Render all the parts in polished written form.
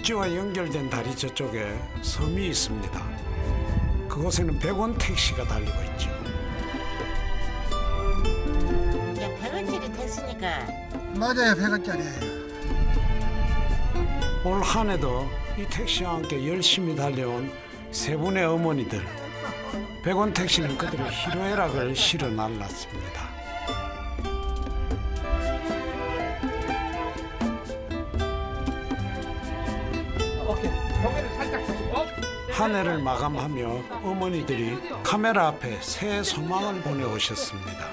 육지와 연결된 다리 저쪽에 섬이 있습니다. 그곳에는 100원 택시가 달리고 있죠. 이제 100원짜리 택시니까. 맞아요, 100원짜리예요. 올 한 해도 이 택시와 함께 열심히 달려온 세 분의 어머니들. 100원 택시는 그들의 희로애락을 실어 날랐습니다. 한 해를 마감하며 어머니들이 카메라 앞에 새해 소망을 보내오셨습니다.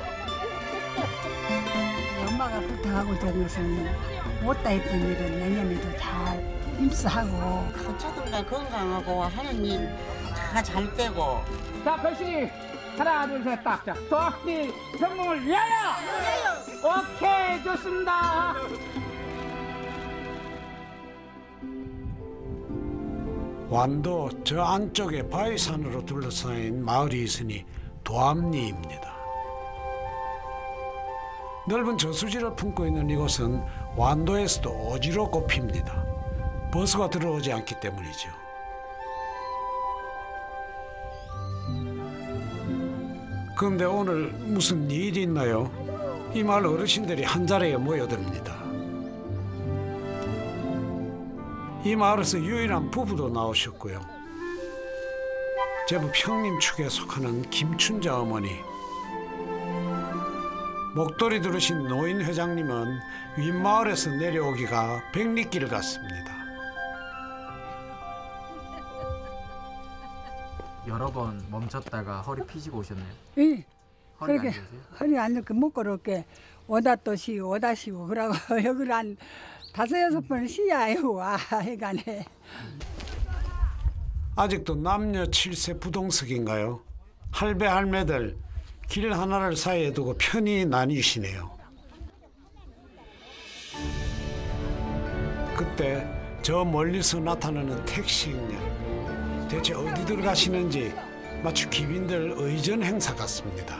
엄마가 부탁하고 된 것은 못다 했던 일은 내년에도 잘 힘쓰하고 가족들과 건강하고 하는 일 다 잘 되고. 자, 글씨 하나, 둘, 셋, 딱. 자, 수학기 성공을 위하여! 오케이, 좋습니다. 완도 저 안쪽에 바위산으로 둘러싸인 마을이 있으니 도암리입니다. 넓은 저수지를 품고 있는 이곳은 완도에서도 오지로 꼽힙니다. 버스가 들어오지 않기 때문이죠. 그런데 오늘 무슨 일이 있나요? 이 마을 어르신들이 한자리에 모여듭니다. 이 마을에서 유일한 부부도 나오셨고요. 제부 형님 축에 속하는 김춘자 어머니, 목도리 두르신 노인 회장님은 윗마을에서 내려오기가 백리길 같습니다. 여러 번 멈췄다가 허리 피시고 오셨네요. 예. 허리 안 그렇게 좋으세요? 허리 안 좋게 못 걸었게 오다 또 쉬고 오다 쉬고 그러고 여기를 한 5-6번 쉬야 해요. 해가네. 아직도 남녀 7세 부동석인가요? 할배 할매들 길 하나를 사이에 두고 편히 나뉘시네요. 그때 저 멀리서 나타나는 택시행렬, 대체 어디들 가시는지 마치 귀빈들 의전 행사 같습니다.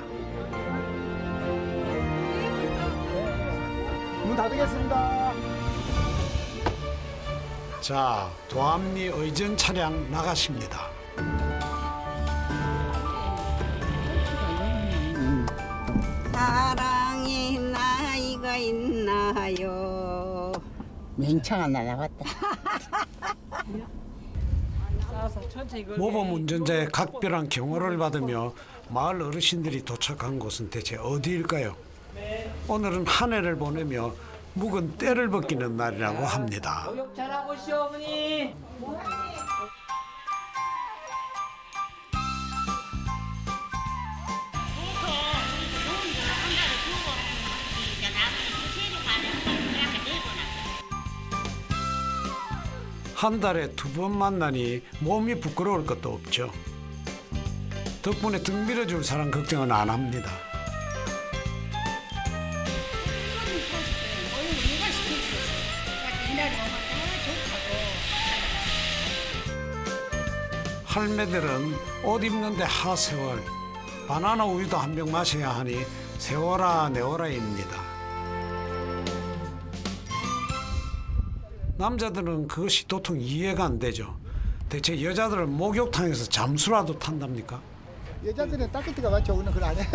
문 닫겠습니다. 자, 도암리 의전 차량 나가십니다. 사랑의 나이가 있나요? 맹창한 날 나왔다. 모범 운전자의 각별한 경호를 받으며 마을 어르신들이 도착한 곳은 대체 어디일까요? 오늘은 한 해를 보내며 묵은 때를 벗기는 날이라고 합니다. 목욕 잘하고 오시오, 어머니. 한 달에 2번 만나니 몸이 부끄러울 것도 없죠. 덕분에 등 밀어줄 사람 걱정은 안 합니다. 할매들은 옷 입는데 하세월, 바나나 우유도 한 병 마셔야 하니 세워라 내워라입니다. 남자들은 그것이 도통 이해가 안 되죠. 대체 여자들은 목욕탕에서 잠수라도 탄답니까? 여자들은 닦을 때가 많죠. 우리는 그걸 안 해.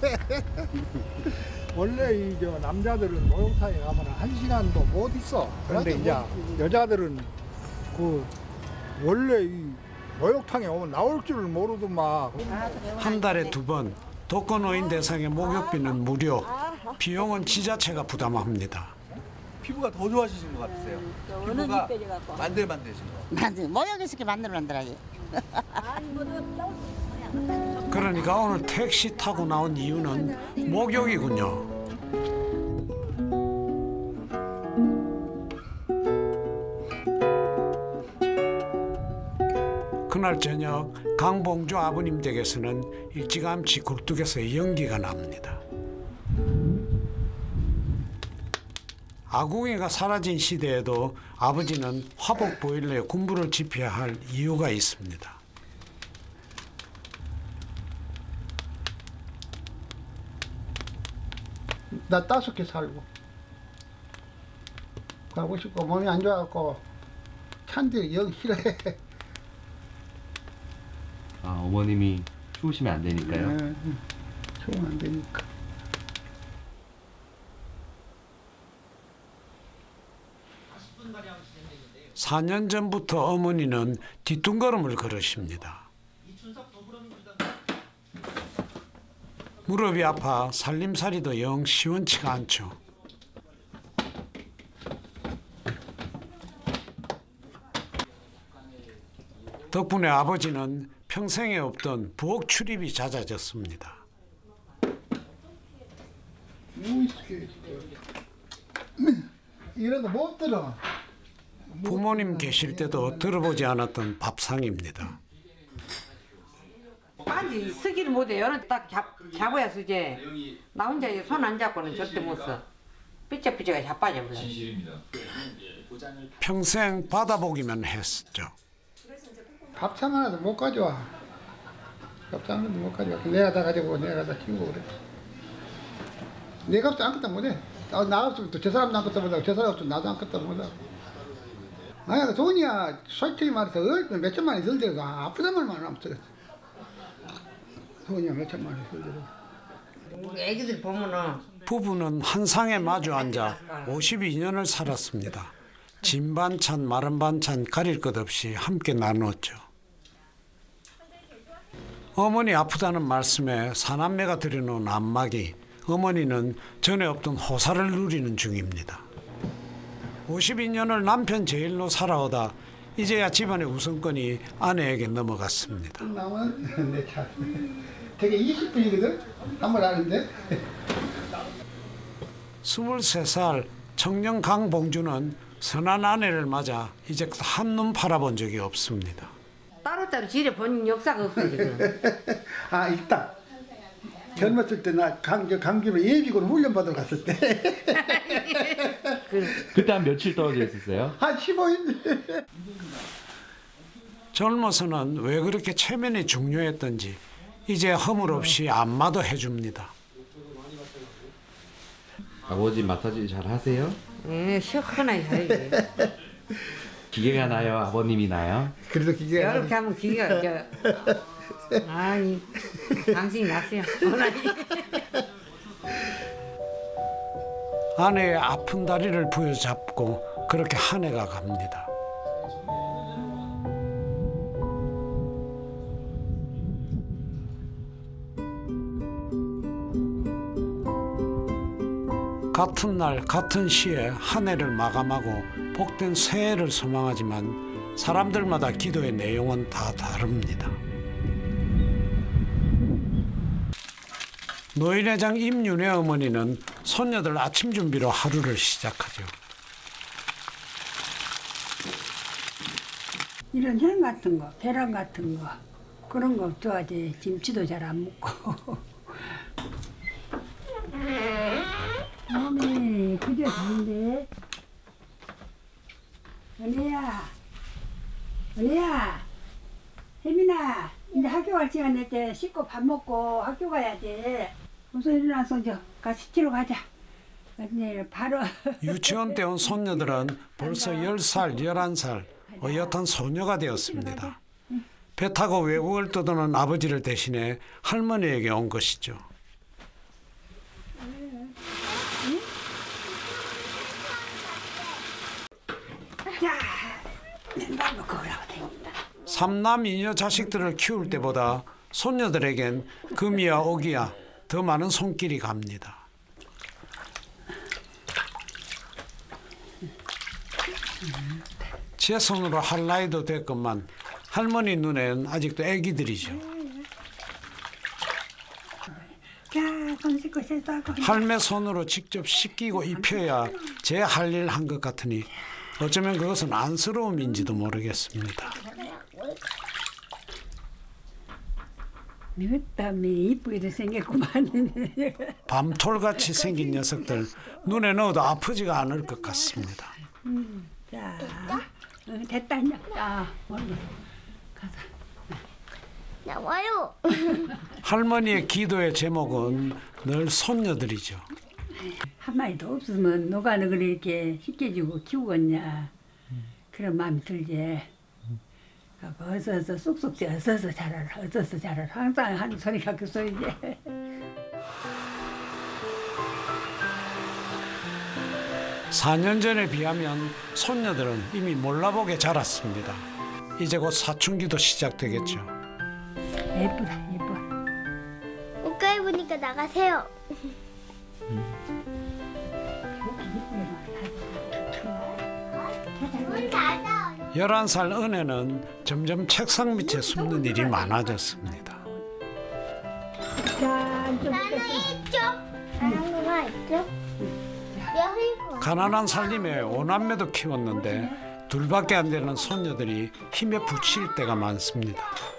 원래 저 남자들은 목욕탕에 가면 1시간도 못 있어. 그런데 이제 여자들은 그 원래 이 목욕탕에 오면 나올 줄을 모르더만. 한 달에 2번 독거노인 대상의 목욕비는 무료, 비용은 지자체가 부담합니다. 피부가 더 좋아지신 것 같으세요? 피부가 만들만드신 거. 맞아, 모욕시게 만들어놨더라고요. 그러니까 오늘 택시 타고 나온 이유는 목욕이군요. 그날 저녁 강봉주 아버님 댁에서는 일찌감치 굴뚝에서 연기가 납니다. 아궁이가 사라진 시대에도 아버지는 화복 보일러에 군부를 지펴야 할 이유가 있습니다. 나 5개 살고 가고 싶고 몸이 안 좋아갖고 찬데 영 싫어해. 아, 어머님이 추우시면 안 되니까요. 추우면 안 되니까. 사 년 전부터 어머니는 뒤뚱걸음을 걸으십니다. 무릎이 아파 살림살이도 영 시원치가 않죠. 덕분에 아버지는 평생에 없던 부엌 출입이 잦아졌습니다. 이러다 못 들어. 부모님 계실 때도 들어보지 않았던 밥상입니다. 반지 쓰기를 못해요. 딱 잡아야 쓰지. 나 혼자 손 안 잡고는 절대 못 써. 삐쩍삐쩍 자빠져 버려. 평생 받아보기만 했었죠. 밥상 하나도 못 가져와. 밥상 하나도 못 가져와. 내가 다 가지고 내가 다 키우고 그래. 내가 없으면 아무것도 못해. 나 없으면 또 저 사람도 아무것도 못하고 저 사람 없으면 나도 아무것도 못하고. 아니 돈이야 솔직히 말해서 몇 천만 원 들더라도 아프단 말만 없어. 돈이야 몇 천만 원 들더라도. 우리 애기들 보면은 부부는 한 상에 마주 앉아 52년을 살았습니다. 진 반찬, 마른 반찬 가릴 것 없이 함께 나누었죠. 어머니 아프다는 말씀에 사남매가 들여놓은 안마기, 어머니는 전에 없던 호사를 누리는 중입니다. 52년을 남편 제일로 살아오다 이제야 집안의 우선권이 아내에게 넘어갔습니다. 나오면 내 차. 되게 20분이거든? 한 번 하는데. 23살 청년 강봉주는 선한 아내를 맞아 이제 한눈 팔아본 적이 없습니다. 따로따로 지레 본 역사가 없어 지금. 아 있다. 젊었을 때 나 강주로 예비군 훈련 받으러 갔을 때. 그때 한 며칠 떨어져 있었어요? 한 15일. 젊어서는 왜 그렇게 체면이 중요했던지 이제 허물없이 안마도 해줍니다. 아버지 마사지 잘 하세요? 예, 시원하게 잘해. 기계가 나요? 아버님이 나요? 그래도 기계가 이렇게 하면 기가 아이 당신이 났어요. 아내의 아픈 다리를 부여잡고 그렇게 한 해가 갑니다. 같은 날 같은 시에 한 해를 마감하고 복된 새해를 소망하지만 사람들마다 기도의 내용은 다 다릅니다. 노인회장 임윤혜 어머니는 손녀들 아침 준비로 하루를 시작하죠. 이런 햄 같은 거, 계란 같은 거 그런 거 좋아하지. 김치도 잘 안 먹고. 어머니 그저 잘인데. 은혜야, 혜민아, 이제 학교 갈 시간 됐대. 씻고 밥 먹고 학교 가야 돼. 어서 일어나서 같이 치러 가자. 이제 바로. 유치원 때 온 손녀들은 벌써 10살, 11살, 어엿한 소녀가 되었습니다. 배 타고 외국을 떠도는 아버지를 대신해 할머니에게 온 것이죠. 삼남 이녀 자식들을 키울 때보다 손녀들에겐 금이야 오기야 더 많은 손길이 갑니다. 제 손으로 할 나이도 됐건만 할머니 눈엔 아직도 애기들이죠. 손 씻고 세수하고. 할매 손으로 직접 씻기고 입혀야 제 할 일 한 것 같으니 어쩌면 그것은 안쓰러움인지도 모르겠습니다. 땀이 이쁘게도 생겼구만. 밤톨같이 생긴 녀석들 눈에 넣어도 아프지가 않을 것 같습니다. 자, 됐다 이제. 자, 얼른 가자. 나와요. 할머니의 기도의 제목은 늘 손녀들이죠. 한 마리도 없으면 너가 그렇게 이렇게 시켜주고 키우겠냐. 그런 마음이 들지. 어서 쑥쑥 어서 자라라, 어서 자라라. 항상 하는 소리가 그 소리지. 4년 전에 비하면 손녀들은 이미 몰라보게 자랐습니다. 이제 곧 사춘기도 시작되겠죠. 예쁘다, 예뻐. 옷 갈아입으니까 나가세요. 11살 은혜는 점점 책상 밑에 숨는 일이 많아졌습니다. 나는 있죠. 나는 있죠. 가난한 살림에 5남매도 키웠는데 둘밖에 안 되는 손녀들이 힘에 부칠 때가 많습니다.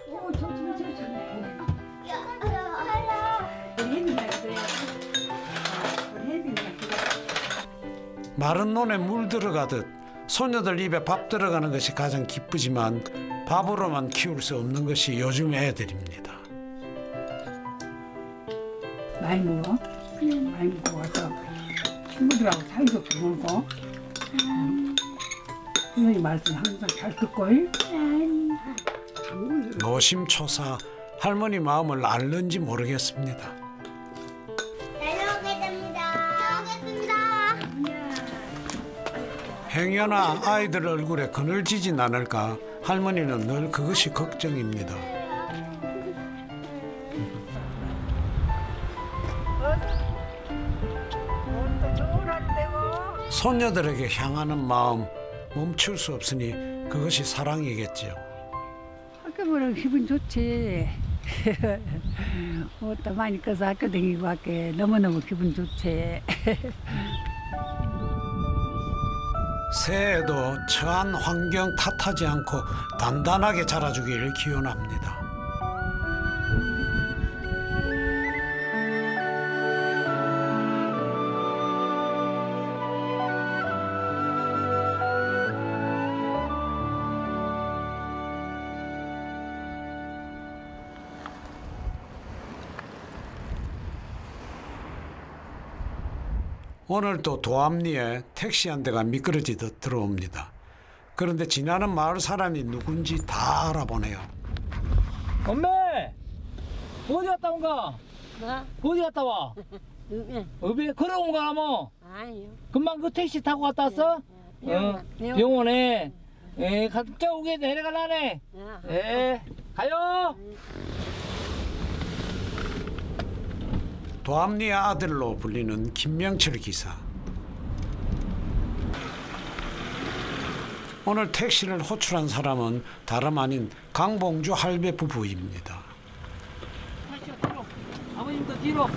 마른 논에 물 들어가듯 손녀들 입에 밥 들어가는 것이 가장 기쁘지만 밥으로만 키울 수 없는 것이 요즘 애들입니다. 많이 먹어? 많이 먹고 와서 친구들하고 사이좋게 놀고 할머니 말씀 항상 잘 듣고 노심초사 할머니 마음을 알는지 모르겠습니다. 행여나 아이들 얼굴에 그늘지진 않을까 할머니는 늘 그것이 걱정입니다. 손녀들에게 향하는 마음 멈출 수 없으니 그것이 사랑이겠지요. 학교 보면 기분 좋지. 옷도 많이 꺼서 학교 다니고 할게 너무너무 기분 좋지. 새해에도 처한 환경 탓하지 않고 단단하게 자라주기를 기원합니다. 오늘 또 도암리에 택시 한 대가 미끄러지듯 들어옵니다. 그런데 지나는 마을 사람이 누군지 다 알아보네요. 엄매! 어디 갔다 온가? 어디 갔다 와? 어디 걸어온 거야 뭐? 아니요. 금방 그 택시 타고 갔다 왔어? 병원에. 갔다 오게 내려갈라네. 가요. 도암리의 아들로 불리는 김명철 기사. 오늘 택시를 호출한 사람은 다름 아닌 강봉주 할배 부부입니다. 아버님도 뒤로.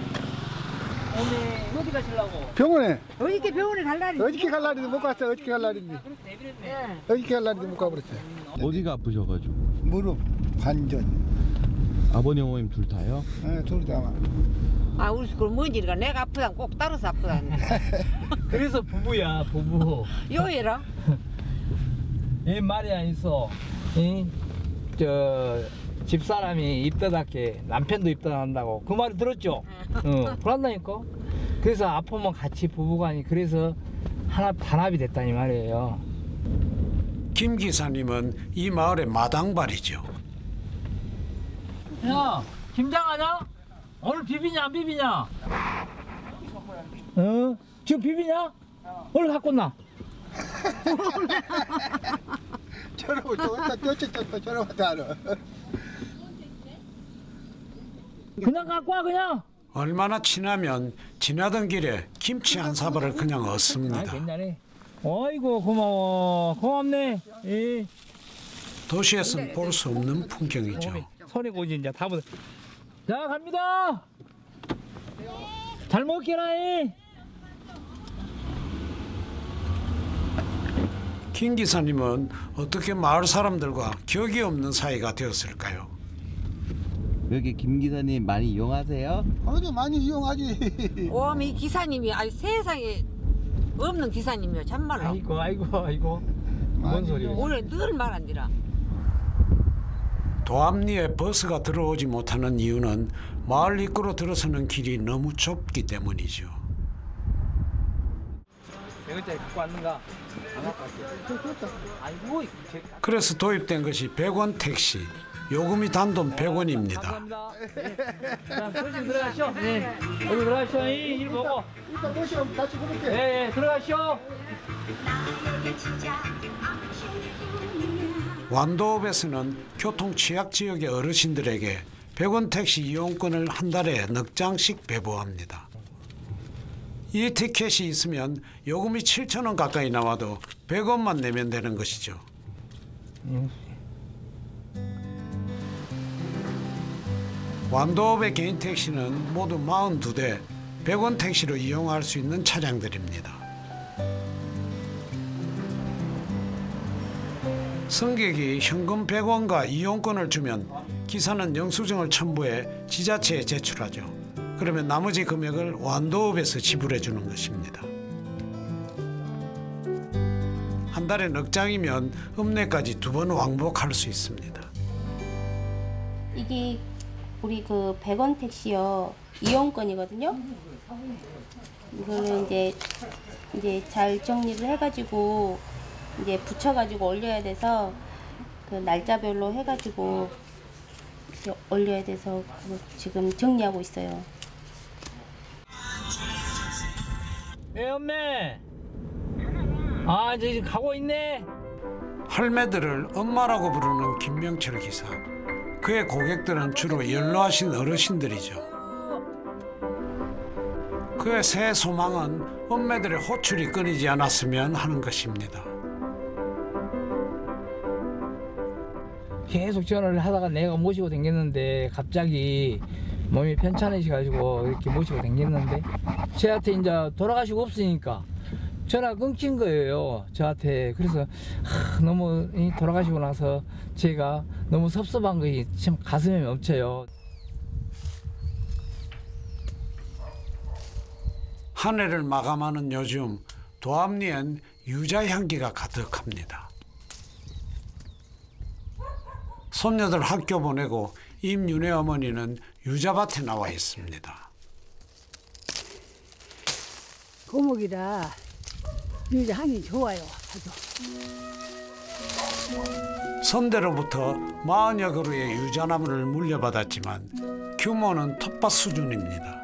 어머니 어디 가시려고? 병원에. 어저께 병원에 갈 날이 어저께 갈 날인데 못 갔어. 어저께 갈 날인데. 어저께 갈 날인데 못 가버렸어요. 어디가 아프셔가지고? 무릎, 관전. 아버님 어머님 둘 다요? 네, 둘 다. 아, 우리 그 뭔지가 내가 아프다 꼭 따라서 아프다. 그래서 부부야 부부. 요해라. 이 말이 안 있어. 저 집사람이 입덧할게 남편도 입덧한다고 그 말을 들었죠? 그런다니까. 그래서 아프면 같이 부부간이 그래서 하나 단합이 됐다니 말이에요. 김 기사님은 이 마을의 마당발이죠. 야, 김장하냐? 오늘 비비냐 안 비비냐? 지금 비비냐? 오늘 갖고 나. 저러고 저러고 알아. 그냥 갖고 와 그냥. 얼마나 친하면 지나던 길에 김치 한 사발을 그냥 얻습니다. 괜찮네. 어이구 고마워. 고맙네. 예. 도시에선 볼 수 없는 풍경이죠. 손에 고지 이제 다 묻어. 자 갑니다. 잘 먹게라. 김 기사님은 어떻게 마을 사람들과 격이 없는 사이가 되었을까요? 여기 김 기사님 많이 이용하세요? 아주 많이 이용하지. 이 기사님이 아니 세상에 없는 기사님이요 참말로. 아이고. 뭔 소리야? 오늘 늘 말한디라. 도암리에 버스가 들어오지 못하는 이유는 마을 입구로 들어서는 길이 너무 좁기 때문이죠. 100원짜리 갖고 왔는가? 안 갖고 왔지. 아이고, 그래서 도입된 것이 100원 택시. 요금이 단돈 100원입니다. 감사합니다. 네. 자, 조심 들어가시오. 네. 여기 들어가시오. 일 보고. 이따 모시면 같이 부를게. 네, 들어가시오. 완도읍에서는 교통 취약 지역의 어르신들에게 100원 택시 이용권을 한 달에 넉 장씩 배부합니다. 이 티켓이 있으면 요금이 7,000원 가까이 나와도 100원만 내면 되는 것이죠. 완도읍의 개인 택시는 모두 42대 100원 택시로 이용할 수 있는 차량들입니다. 승객이 현금 100원과 이용권을 주면 기사는 영수증을 첨부해 지자체에 제출하죠. 그러면 나머지 금액을 완도읍에서 지불해 주는 것입니다. 한 달에 넉 장이면 읍내까지 2번 왕복할 수 있습니다. 이게 우리 그 100원 택시요 이용권이거든요. 이거는 이제 잘 정리를 해가지고 이제 붙여가지고 올려야 돼서 그 날짜별로 해가지고 이제 올려야 돼서 지금 정리하고 있어요. 예, 엄매. 아, 이제 가고 있네. 할매들을 엄마라고 부르는 김명철 기사. 그의 고객들은 주로 연로하신 어르신들이죠. 그의 새 소망은 엄매들의 호출이 끊이지 않았으면 하는 것입니다. 계속 전화를 하다가 내가 모시고 다녔는데 갑자기 몸이 편찮으셔가지고 이렇게 모시고 다녔는데 저한테 이제 돌아가시고 없으니까 전화 끊긴 거예요, 저한테. 그래서 너무 돌아가시고 나서 제가 너무 섭섭한 것이 참 가슴에 멈춰요. 한 해를 마감하는 요즘 도암리엔 유자 향기가 가득합니다. 손녀들 학교 보내고 임윤혜 어머니는 유자밭에 나와 있습니다. 고목이라 유자 향이 좋아요. 아주. 선대로부터 40여 그루의 유자나무를 물려받았지만 규모는 텃밭 수준입니다.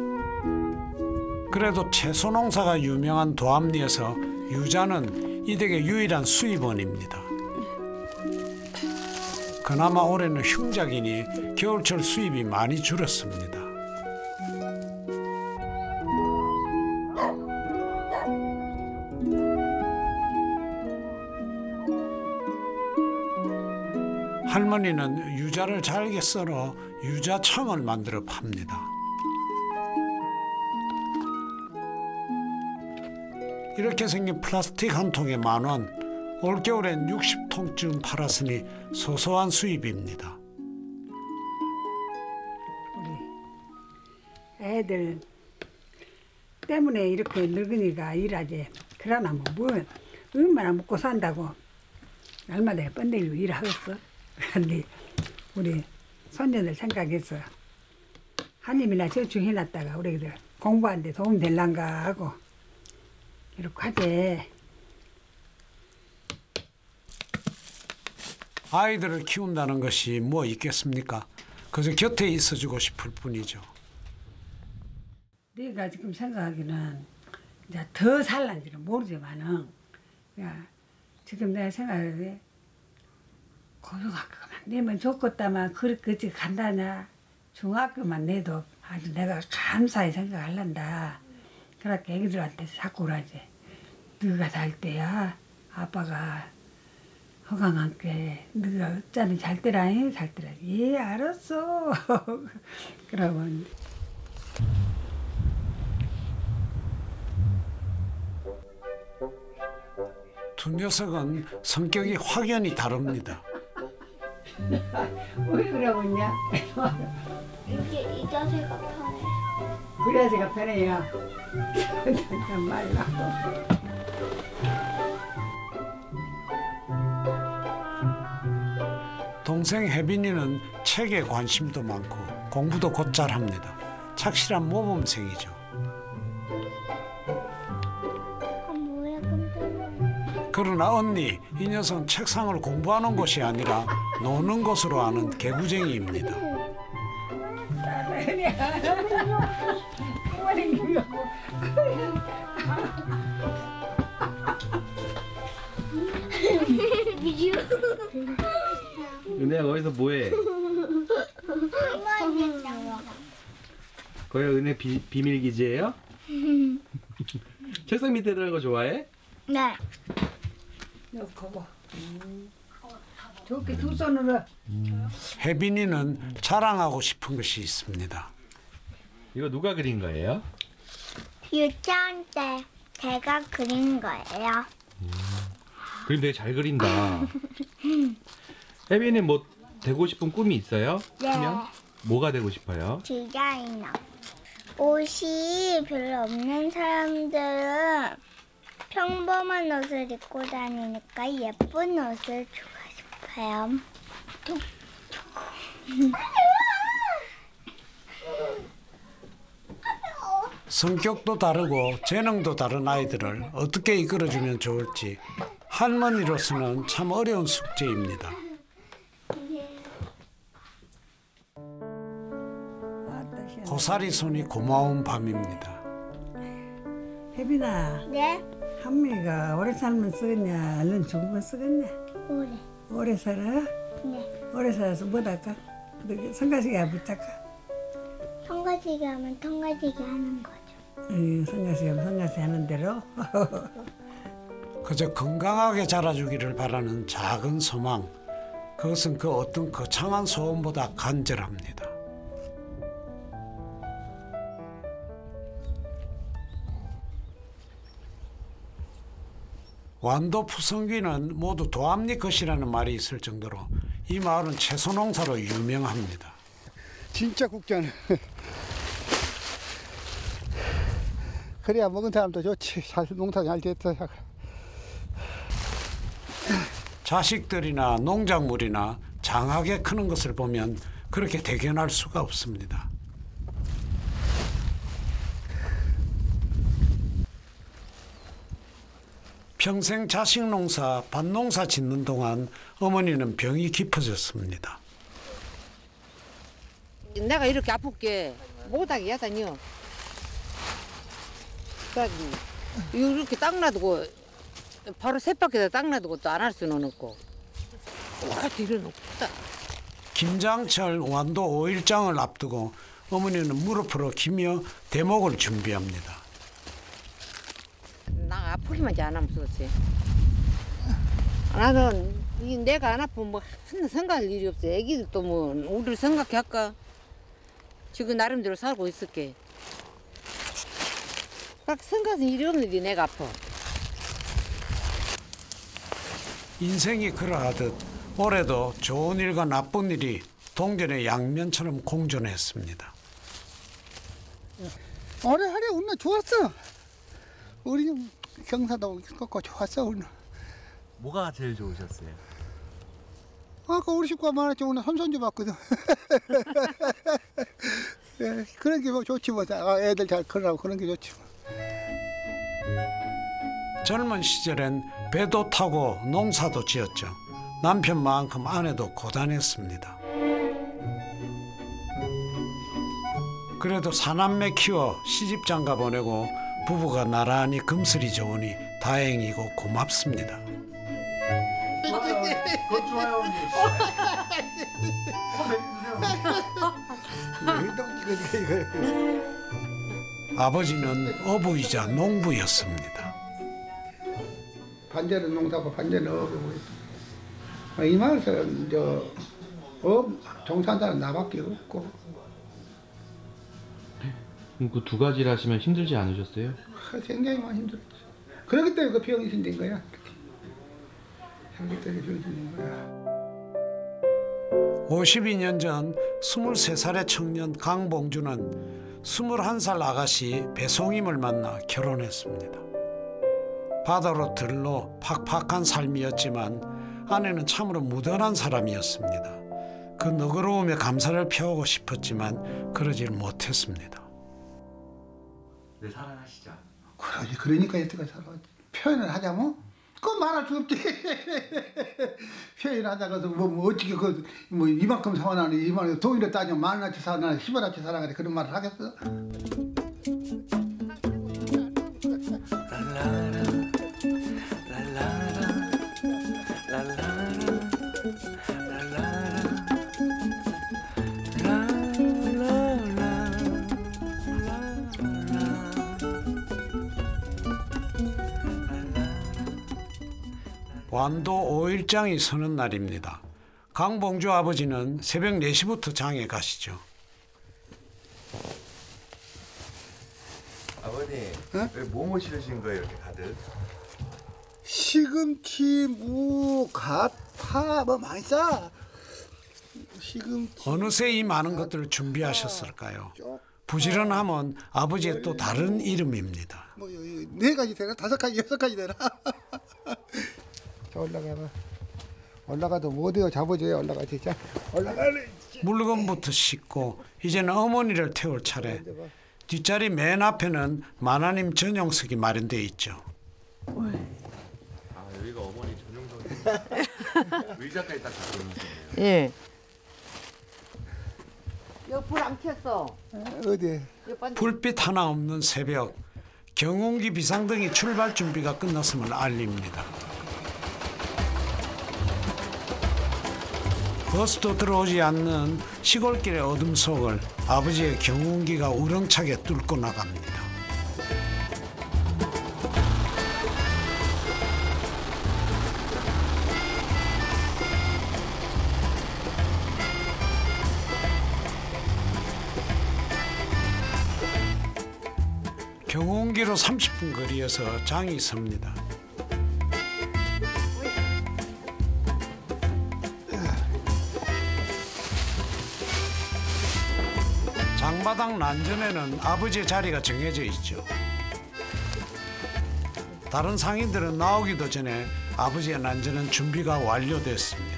그래도 채소 농사가 유명한 도암리에서 유자는 이 댁의 유일한 수입원입니다. 그나마 올해는 흉작이니 겨울철 수입이 많이 줄었습니다. 할머니는 유자를 잘게 썰어 유자청을 만들어 팝니다. 이렇게 생긴 플라스틱 한 통에 10,000원, 올겨울엔 60통쯤 팔았으니 소소한 수입입니다. 우리 애들 때문에 이렇게 늙은이가 일하지. 그러나 뭐 얼마나 먹고 산다고 날마다 뻔데기로 일하겠어. 그런데 우리 손녀들 생각해서 한입이나 저축해놨다가 우리들 공부하는데 도움 될란가 하고 이렇게 하지. 아이들을 키운다는 것이 뭐 있겠습니까? 그저 곁에 있어주고 싶을 뿐이죠. 내가 지금 생각하기는 이제 더 살란지는 모르지만은 지금 내가 생각하기에 고등학교만 내면 좋겠다만 그렇게 간다냐. 중학교만 내도 아주 내가 감사히 생각할란다. 그렇게 애기들한테 자꾸 그러지. 너가 살 때야 아빠가 허강한께 너가 어쩌니 잘 때라니 잘 때라니. 예 알았어. 그러면 두 녀석은 성격이 확연히 다릅니다. 왜 그러고 있냐? 이게 이 자세가 편해. 그 자세가 편해요. 정말로. 동생 혜빈이는 책에 관심도 많고 공부도 곧잘 합니다. 착실한 모범생이죠. 뭐야? 그러나 언니, 이 녀석은 책상을 공부하는 곳이 아니라 노는 곳으로 아는 개구쟁이입니다. 은혜야 거기서 뭐해? 거기 은혜 비밀 기지예요? 책상 밑에 들어간 거 좋아해? 네. 좋게 두 손으로. 혜빈이는 자랑하고 싶은 것이 있습니다. 이거 누가 그린 거예요? 유치원 때 제가 그린 거예요. 그림 되게 잘 그린다. 혜빈이 뭐 되고 싶은 꿈이 있어요? 네. 크면? 뭐가 되고 싶어요? 디자이너. 옷이 별로 없는 사람들은 평범한 옷을 입고 다니니까 예쁜 옷을 주고 싶어요. 성격도 다르고 재능도 다른 아이들을 어떻게 이끌어주면 좋을지 할머니로서는 참 어려운 숙제입니다. 고사리 손이 고마운 밤입니다. 혜빈아, 네? 한미가 오래 살면 쓰겠냐, 얼른 죽으면 쓰겠냐? 오래. 오래 살아? 네. 오래 살아서 뭐 할까? 성가시게 안 붙잡까? 통가지기 하면 통가지기 하는 거죠. 성가시게 하면 성가시 하는 대로. 그저 건강하게 자라주기를 바라는 작은 소망, 그것은 그 어떤 거창한 소원보다 간절합니다. 완도 푸성귀는 모두 도합리 것이라는 말이 있을 정도로 이 마을은 채소 농사로 유명합니다. 진짜 국자는 그래야 먹은 사람도 좋지. 잘 농사 잘 됐다. 자식들이나 농작물이나 장하게 크는 것을 보면 그렇게 대견할 수가 없습니다. 평생 자식 농사, 밭농사 짓는 동안 어머니는 병이 깊어졌습니다. 내가 이렇게 아프게 못하게 야단이요. 이렇게 딱 놔두고 바로 셋밖에다 딱 놔두고 또 안 할 수는 없고. 와, 뒤로는 없다. 김장철 완도 5일장을 앞두고 어머니는 무릎으로 기며 대목을 준비합니다. 나 아프기만 안 하면 썼지. 나는 내가 안 아프면 뭐 하나 생각할 일이 없어. 애기들 또 뭐 우리를 생각해 할까? 지금 나름대로 살고 있을게. 딱 생각할 일이 없는데 내가 아파. 인생이 그러하듯 올해도 좋은 일과 나쁜 일이 동전의 양면처럼 공존했습니다. 올해 하루 오늘 좋았어. 우리 경사도 걷고 좋았어 오늘. 뭐가 제일 좋으셨어요? 아까 우리 식구가 많았지 오늘 손손주 봤거든. 예, 그런 게 뭐 좋지 뭐. 애들 잘 크라고 그런 게 좋지 뭐. 젊은 시절엔 배도 타고 농사도 지었죠. 남편만큼 아내도 고단했습니다. 그래도 사남매 키워 시집장가 보내고 부부가 나란히 금슬이 좋으니 다행이고 고맙습니다. 그거 좋아요 언니. 아버지는 어부이자 농부였습니다. 반대는 농사고 반대는 어부고. 이 마을에서 종사하는 사람 나밖에 없고. 그 두 가지를 하시면 힘들지 않으셨어요? 굉장히 많이 힘들었지. 그렇기 때문에 그 병이 생긴 거야. 그렇기 때문에 병이 생긴 거야. 52년 전 23살의 청년 강봉주는 21살 아가씨 배송임을 만나 결혼했습니다. 바다로 들러 팍팍한 삶이었지만 아내는 참으로 무던한 사람이었습니다. 그 너그러움에 감사를 표하고 싶었지만 그러질 못했습니다. 네, 사랑하시죠. 그러니까 여태까지 살아. 표현을 하자면 그 하나 주없지. 표현하다가도 뭐 어떻게 뭐 이만큼 사와나니 이만큼 돈이라 따지면 10,000원어치 사와나니 10원어치 사와나니 그런 말을 하겠어? 완도 5일장이 서는 날입니다. 강봉주 아버지는 새벽 4시부터 장에 가시죠. 아버님, 왜 뭐뭐 실으신 거예요 이렇게 가득? 시금치, 무, 갓, 파 뭐 많이 싸. 시금치. 어느새 이 많은 것들을 준비하셨을까요? 부지런함은 아버지의 또 다른 이름입니다. 뭐 4가지 되나? 5가지, 6가지 되나? 올라가도 못해요. 잡아줘요. 올라가 진짜. 올라가래. 물건부터 싣고 이제는 어머니를 태울 차례. 뒷자리 맨 앞에는 만화님 전용석이 마련되어 있죠. 아, 여기가 어머니 전용석이에요. 의자까지 딱 갖고 있네요. 예. 여기 불 안 켰어. 어디? 불빛 하나 없는 새벽. 경운기 비상등이 출발 준비가 끝났음을 알립니다. 버스도 들어오지 않는 시골길의 어둠 속을 아버지의 경운기가 우렁차게 뚫고 나갑니다. 경운기로 30분 거리에서 장이 섭니다. 장바닥 난전에는 아버지의 자리가 정해져 있죠. 다른 상인들은 나오기도 전에 아버지의 난전은 준비가 완료됐습니다.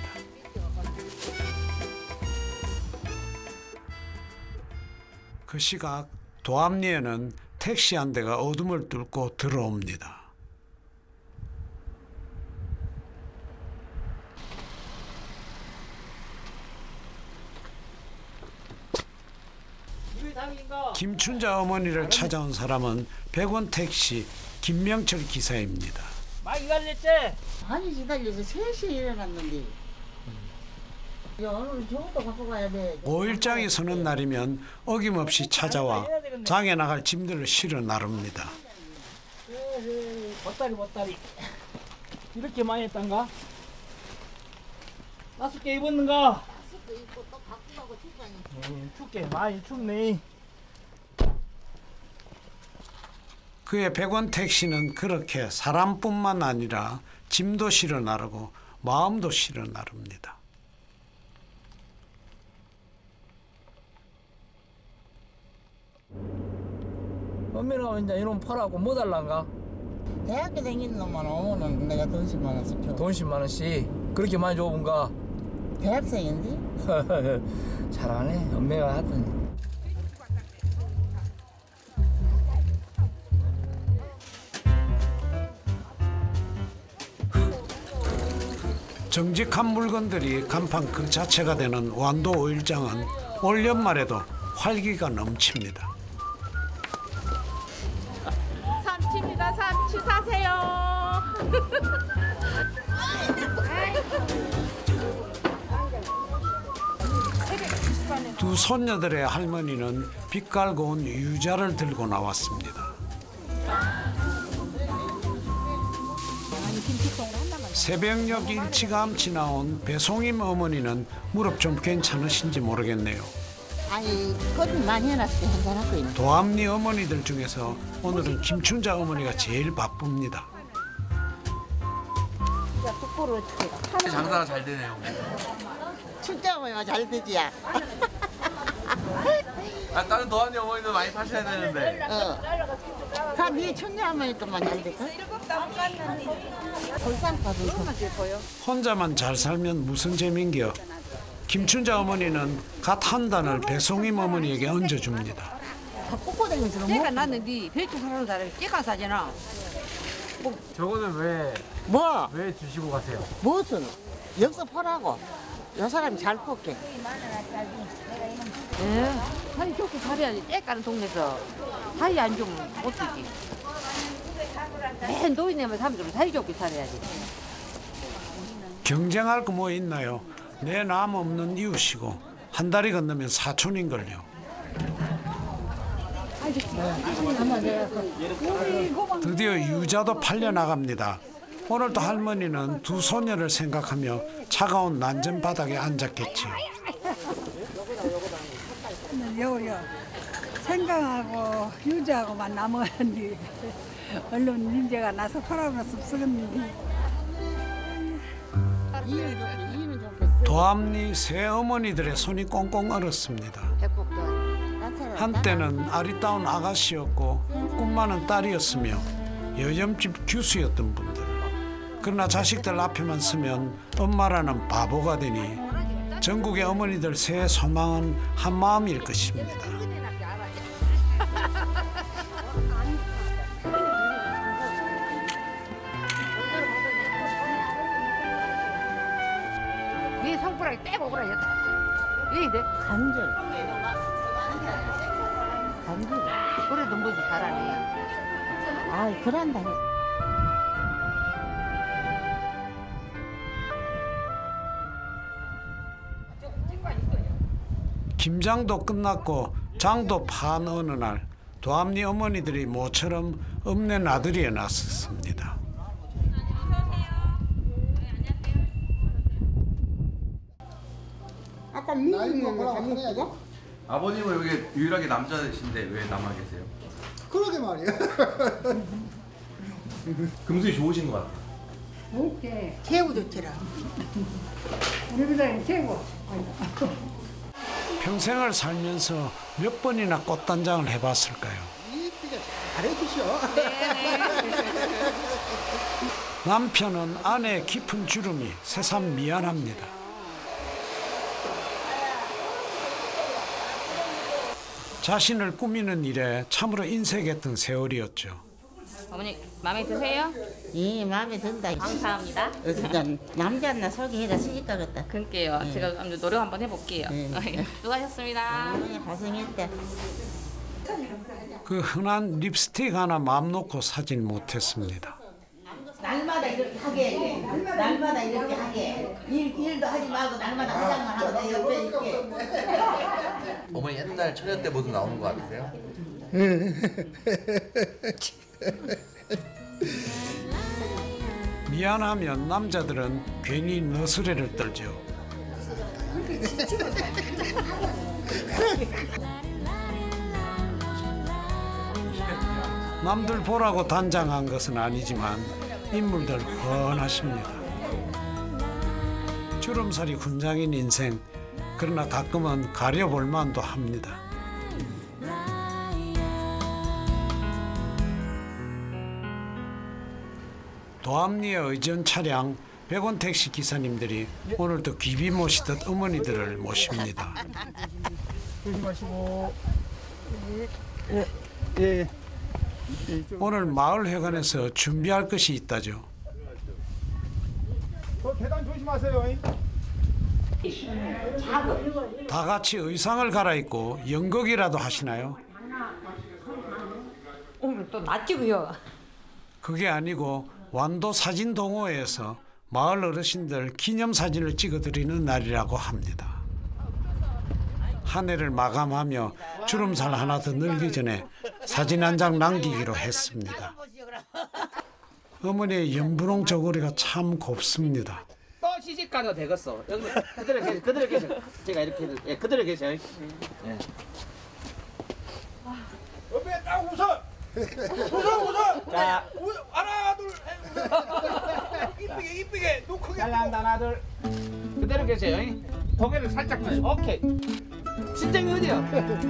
그 시각 도암리에는 택시 한 대가 어둠을 뚫고 들어옵니다. 김춘자 어머니를 찾아온 사람은 100원 택시 김명철 기사입니다. 막 기다렸지? 많이 기다려서 3시에 일어났는데 오늘 저것도 갖고 가야 돼. 5일장이 서는 날이면 어김없이 찾아와 장에 나갈 짐들을 실어 나릅니다. 보따리 이렇게 많이 했단가? 5개 입었는가? 5개 입고 또 갖고 가고 춥다니. 춥게 많이 춥네. 그의 100원 택시는 그렇게 사람뿐만 아니라 짐도 실어 나르고 마음도 실어 나릅니다. 엄밀하고 이제 이놈 팔아고 뭐 달란가? 대학교 다니는 놈만 오면은 내가 돈 10만 원씩 줘. 돈 10만 원씩? 그렇게 많이 줘본가? 대학생인데? 잘하네. 엄매가 하여튼. 정직한 물건들이 간판 그 자체가 되는 완도 5일장은 올 연말에도 활기가 넘칩니다. 삼치입니다. 삼치 사세요. 두 손녀들의 할머니는 빛 깔고 온 유자를 들고 나왔습니다. 새벽녘 일찌감치 나온 배송임 어머니는 무릎 좀 괜찮으신지 모르겠네요. 아니 거짓 많이 해놨을 한잔 하고 있네. 도암리 어머니들 중에서 오늘은 김춘자 어머니가 제일 바쁩니다. 장사가 잘 되네요. 춘자 어머니가 잘 되지야. 아, 다른 도안이 어머니도 많이 파셔야 되는데. 네 춘자 어머니도 많이 잘 될까? 혼자만 잘 살면 무슨 재민겨. 김춘자 어머니는 갓 한 단을 배송임 어머니에게 얹어줍니다. 내가 나는 네 배추 사러 다를 찌가 사잖아. 저거는 왜 뭐? 주시고 가세요? 무슨? 여기서 퍼라고. 요 사람이 잘 퍼게. 사이 좋게 살아야지. 째까는 동네에서 사이 안 좋으면 못 쓰지. 맨 노인네만 사람들은 사이 좋게 살아야지. 경쟁할 거 뭐 있나요? 내 남 없는 이웃이고 한 달이 건너면 사촌인걸요. 드디어 유자도 팔려나갑니다. 오늘도 할머니는 두 소녀를 생각하며 차가운 난전 바닥에 앉았겠지요. 요요 생강하고 유자하고만 남았는데 얼른 민재가 나서 팔아면 씁쓸했는데. 도암리 새 어머니들의 손이 꽁꽁 얼었습니다. 한때는 아리따운 아가씨였고 꿈 많은 딸이었으며 여점집 교수였던 분들. 그러나 자식들 앞에만 서면 엄마라는 바보가 되니 전국의 어머니들 새 소망은 한마음일 것입니다. 네 손가락이 떼고 그래. 왜 이래? 간절. 그래도 뭐지 잘하네. 아, 그런다. 김장도 끝났고 장도 판 어느 날 도암리 어머니들이 모처럼 읍내 나들이에 나섰습니다. 아까 미국인 거 잘못 아버님은 여기 유일하게 남자이신데 왜 남아 계세요? 그러게 말이야. 금슬이 좋으신 것 같아요. 오케이. 최고 좋더라. 우리보다는 최고. 평생을 살면서 몇 번이나 꽃단장을 해봤을까요? 이쁘게 잘해주셔. 남편은 아내의 깊은 주름이 새삼 미안합니다. 자신을 꾸미는 일에 참으로 인색했던 세월이었죠. 어머니 마음에 드세요? 예, 마음에 든다. 감사합니다. 남자 하나 소개해라 시집가 같다. 그럴게요. 네. 제가 노력 한번 해볼게요. 네. 수고하셨습니다. 고생했다. 그 흔한 립스틱 하나 맘 놓고 사진 못했습니다. 날마다 이렇게 하게, 날마다 이렇게 하게. 일도 하지 말고 날마다 화장만 하고 내 옆에 있게. 어머니 옛날 처녀 때 모두 나오는 거 같으세요? 미안하면 남자들은 괜히 너스레를 떨죠. 남들 보라고 단장한 것은 아니지만 인물들 훤하십니다. 주름살이 훈장인 인생, 그러나 가끔은 가려볼 만도 합니다. 도암리의 의전 차량 100원 택시 기사님들이 오늘도 귀비 모시듯 어머니들을 모십니다. 조심하시고. 예. 오늘 마을회관에서 준비할 것이 있다죠. 계단 조심하세요. 다 같이 의상을 갈아입고 연극이라도 하시나요? 오늘 또 낯지고요. 그게 아니고 완도 사진 동호회에서 마을 어르신들 기념사진을 찍어드리는 날이라고 합니다. 한 해를 마감하며 주름살 하나 더 늘기 전에 사진 한 장 남기기로 했습니다. 어머니의 연분홍 저고리가 참 곱습니다. 또 시집 가도 되겠어. 여기 그대로 계셔. 제가 이렇게 예, 그대로 계셔. 예. 옆에 딱 웃어. 웃어. 자, 하나 둘. 이쁘게 눈 크게. 잘난다 하나 둘. 그대로 계세요. 고개를 살짝 드시. 오케이. 신장이 어디요?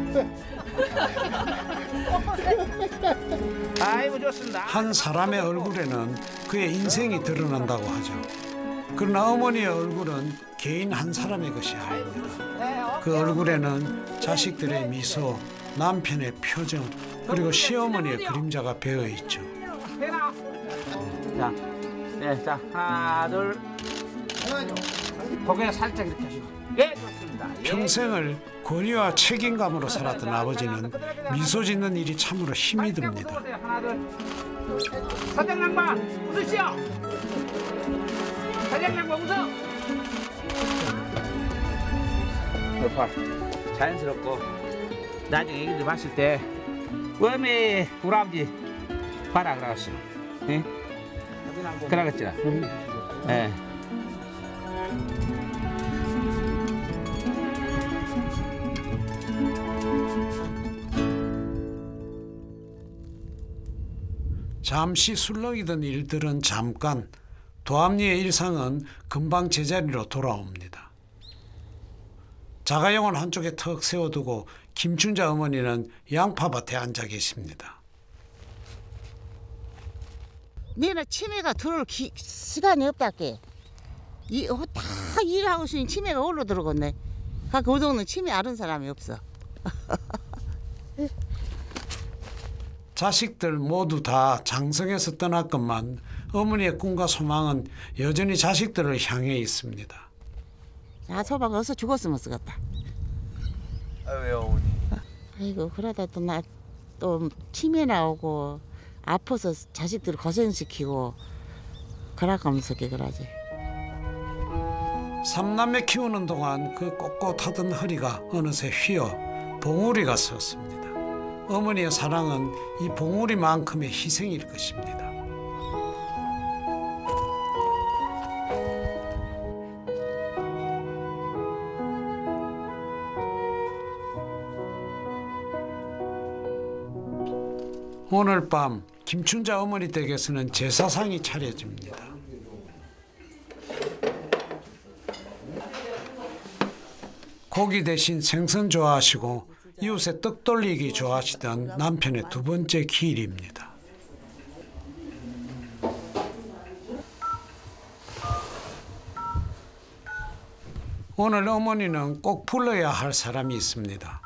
아이고 좋습니다. 한 사람의 얼굴에는 그의 인생이 드러난다고 하죠. 그러나 어머니의 얼굴은 개인 한 사람의 것이 아닙니다. 그 얼굴에는 자식들의 미소, 남편의 표정, 그리고 시어머니의 그림자가 배어 있죠. 되나? 자, 네, 자 하나 둘. 고개 살짝 이렇게 하시고. 예, 좋습니다. 예. 평생을 권위와 책임감으로 살았던 아버지는 미소 짓는 일이 참으로 힘이 듭니다. 하나 둘. 사장님만 웃으시오. 사장님만 웃어. 봐, 자연스럽고 나중에 애기들 봤을 때 웜에 우리 아버지 봐라 그러겠어. 예? 그러겠죠. 예. 잠시 술렁이던 일들은 잠깐, 도합리의 일상은 금방 제자리로 돌아옵니다. 자가용은 한쪽에 턱 세워두고 김춘자 어머니는 양파밭에 앉아 계십니다. 너는 치매가 들어올 시간이 없다께. 다 일하고 있으니 치매가 올라 들어갔네. 그 동네 치매 아는 사람이 없어. 자식들 모두 다 장성에서 떠났건만 어머니의 꿈과 소망은 여전히 자식들을 향해 있습니다. 야, 소박 어서 죽었으면 쓰겠다. 왜요, 어머니? 아이고, 그러다 또 나 또 치매 나오고 아파서 자식들 고생시키고 그러가면서 그러지. 삼남매 키우는 동안 그 꼿꼿하던 허리가 어느새 휘어 봉우리가 섰습니다. 어머니의 사랑은 이 봉우리만큼의 희생일 것입니다. 오늘 밤 김춘자 어머니 댁에서는 제사상이 차려집니다. 고기 대신 생선 좋아하시고 이웃에 떡 돌리기 좋아하시던 남편의 두 번째 기일입니다. 오늘 어머니는 꼭 불러야 할 사람이 있습니다.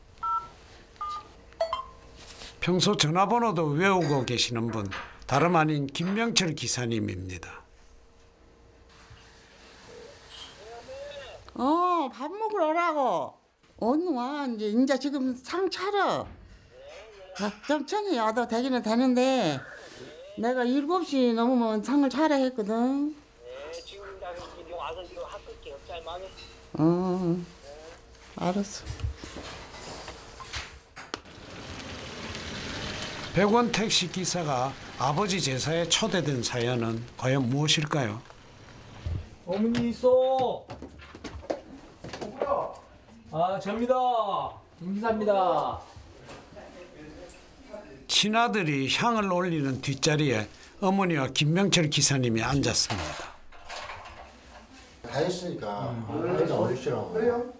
평소 전화번호도 외우고 계시는 분, 다름 아닌 김명철 기사님입니다. 밥 먹으러 오라고. 오늘 와. 이제 지금 상 차려. 좀 천천히 와도 되기는 되는데 내가 7시 넘으면 상을 차려 했거든. 네, 지금 와서 이거 할게 없잘 많이. 알았어. 100원 택시 기사가 아버지 제사에 초대된 사연은 과연 무엇일까요? 어머니 있어. 아, 접니다. 김기사입니다. 친아들이 향을 올리는 뒷자리에 어머니와 김명철 기사님이 앉았습니다. 다 했으니까 어리시라고. 그래요?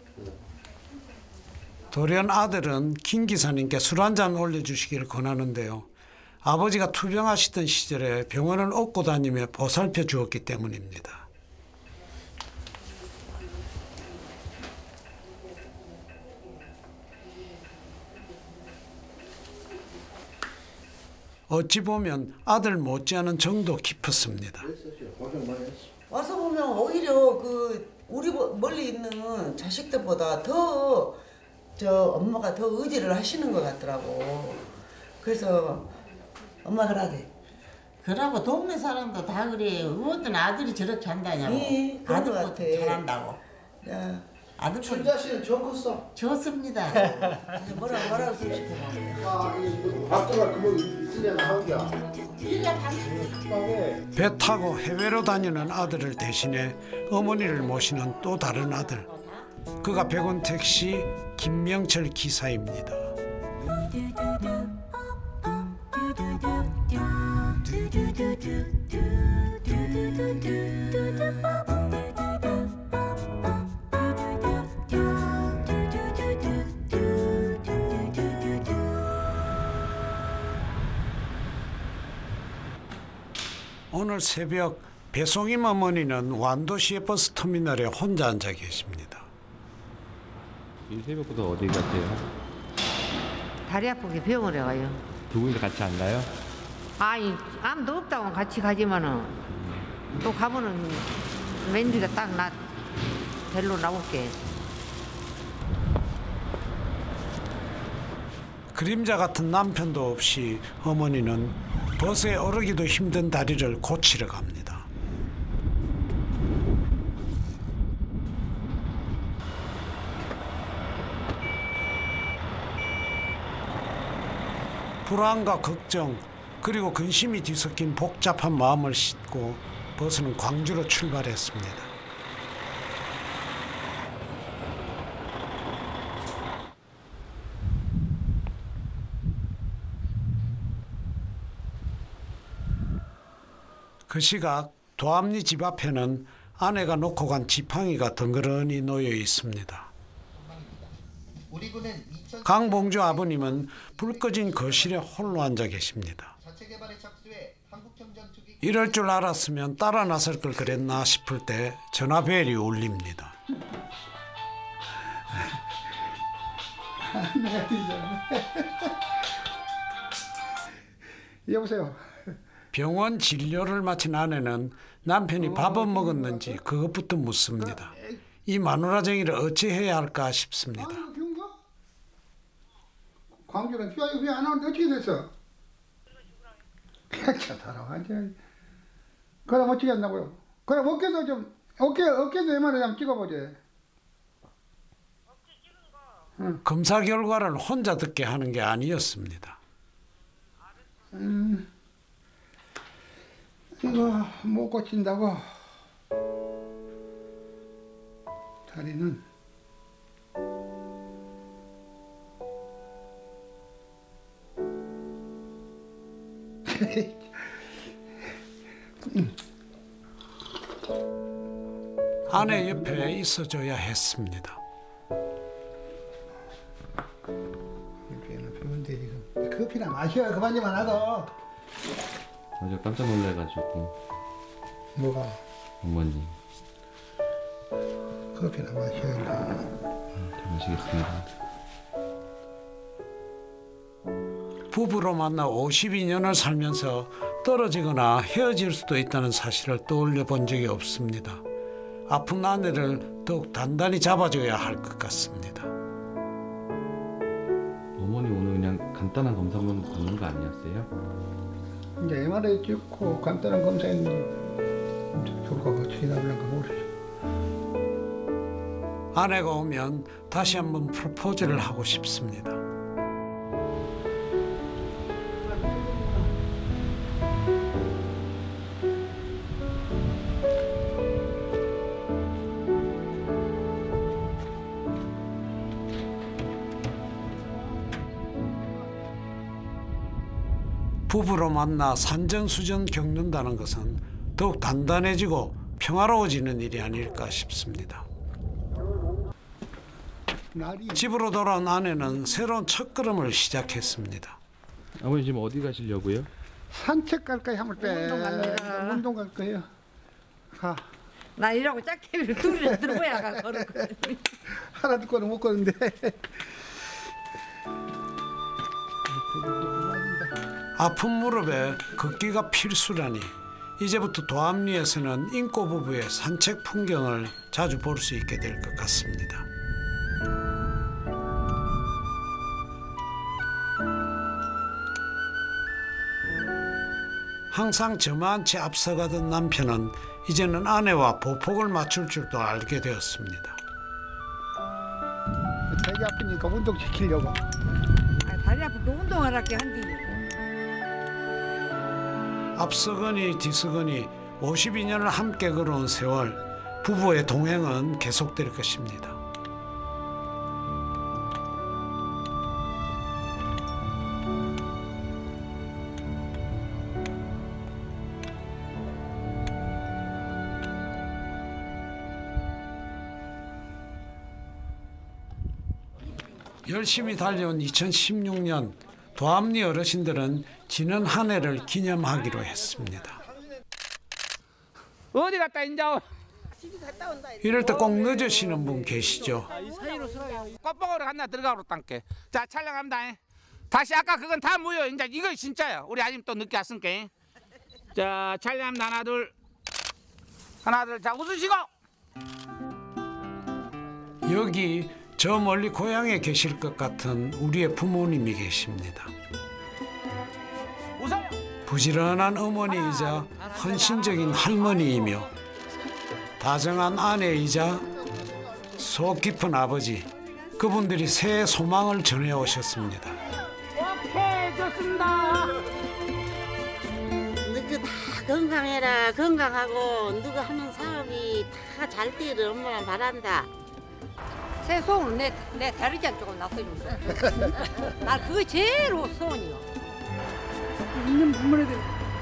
돌연 아들은 김 기사님께 술 한잔 올려주시기를 권하는데요. 아버지가 투병하시던 시절에 병원을 업고 다니며 보살펴 주었기 때문입니다. 어찌 보면 아들 못지않은 정도 깊었습니다. 와서 보면 오히려 우리 멀리 있는 자식들보다 더 엄마가 더 의지를 하시는 것 같더라고. 그래서 엄마 그러대. 그러고 동네 사람도 다 그래. 어떤 아들이 저렇게 한다냐고. 아들보다 잘한다고. 야, 아들 춘자 씨는 저 컸어. 좋습니다. 뭐라고 쓰고 싶어. 밥도가 그거 있으냐 나오기야. 배 타고 해외로 다니는 아들을 대신해 어머니를 모시는 또 다른 아들. 그가 100원 택시 김명철 기사입니다. 오늘 새벽 배송임 어머니는 완도시의 버스터미널에 혼자 앉아 계십니다. 이 새벽부터 어디 갔대요? 다리 아프게 병원에 가요. 두 분이서 같이 안 가요? 아니 아무도 없다고 같이 가지만은 또 가면은 맨주가 딱 나 데리러 나올게. 그림자 같은 남편도 없이 어머니는 버스에 오르기도 힘든 다리를 고치러 갑니다. 불안과 걱정 그리고 근심이 뒤섞인 복잡한 마음을 싣고 버스는 광주로 출발했습니다. 그 시각 도암리 집 앞에는 아내가 놓고 간 지팡이가 덩그러니 놓여 있습니다. 강봉주 아버님은 불 꺼진 거실에 홀로 앉아 계십니다. 이럴 줄 알았으면 따라 나설 걸 그랬나 싶을 때 전화벨이 울립니다. 여보세요. 병원 진료를 마친 아내는 남편이 밥은 먹었는지 그것부터 묻습니다. 이 마누라쟁이를 어찌해야 할까 싶습니다. 광주는 왜 안 오는데 어떻게 됐어? 괜찮다. 완전. 그럼 어떻게 한다고요? 그럼 어깨도 좀 어깨도 웬만하면 좀 찍어보지. 검사 결과를 혼자 듣게 하는 게 아니었습니다. 이거 못 고친다고. 다리는 아내 옆에 있어줘야 했습니다. 커피나 마셔. 그만 좀 하고. 어제 깜짝 놀래가지고. 뭐가? 어머니. 커피나 마셔. 잘 마시겠습니다. 부부로 만나 52년을 살면서 떨어지거나 헤어질 수도 있다는 사실을 떠올려 본 적이 없습니다. 아픈 아내를 더욱 단단히 잡아줘야 할 것 같습니다. 어머니 오늘 그냥 간단한 검사만 받는 거 아니었어요? 이제 MRI 찍고 간단한 검사했는데 결과가 어떻게 나올란가 모르죠. 아내가 오면 다시 한번 프로포즈를 하고 싶습니다. 부부로 만나 산전수전 겪는다는 것은 더욱 단단해지고 평화로워지는 일이 아닐까 싶습니다. 집으로 돌아온 아내는 새로운 첫걸음을 시작했습니다. 아버님 지금 어디 가시려고요? 산책 갈 거야. 한번 빼. 운동 갑니다. 운동 갈 거예요. 가. 나 이러고 짝대기를 둘이나 들고야 가 걸었거든. 하나 듣고는 못 걷는데. 아픈 무릎에 걷기가 필수라니 이제부터 도암리에서는 인꼬 부부의 산책 풍경을 자주 볼 수 있게 될 것 같습니다. 항상 저만치 앞서가던 남편은 이제는 아내와 보폭을 맞출 줄도 알게 되었습니다. 되게 아프니까 운동시키려고. 다리 아프고 운동하라게 한디. 앞서거니 뒤서거니 52년을 함께 걸어온 세월, 부부의 동행은 계속될 것입니다. 열심히 달려온 2016년, 도암리 어르신들은 지난 한 해를 기념하기로 했습니다. 어디 갔다 이제? 이럴 때 꼭 늦으시는 분 계시죠? 꽃봉오리 하나 들어가로 땅게. 자 촬영합니다. 다시 아까 그건 다 무효. 이제 이거 진짜야. 우리 아줌 또 늦게 왔으니까. 자, 찰리합니다. 하나 둘. 하나 둘. 자, 웃으시고. 여기 저 멀리 고향에 계실 것 같은 우리의 부모님이 계십니다. 웃어요. 부지런한 어머니이자 헌신적인 할머니이며 다정한 아내이자 속 깊은 아버지, 그분들이 새해 소망을 전해오셨습니다. 오케이, 좋습니다. 너그 다 건강해라. 건강하고 누가 하는 사업이 다 잘 되기를 엄마만 바란다. 새 소원은 내 대리장 쪽으로 놨어준다. 난 그게 제일 소원이요. 있는 부모들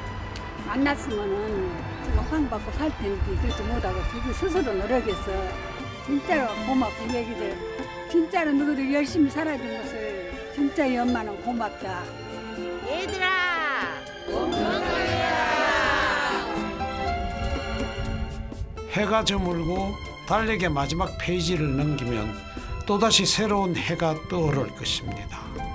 만났으면은 호상받고 살 텐데 그렇지 못하고 자기 스스로 노력해서 진짜로 고맙고 얘기들 진짜로 너희들 열심히 살아준 것을 진짜 이 엄마는 고맙다. 얘들아 해가 저물고 달력의 마지막 페이지를 넘기면 또다시 새로운 해가 떠오를 것입니다.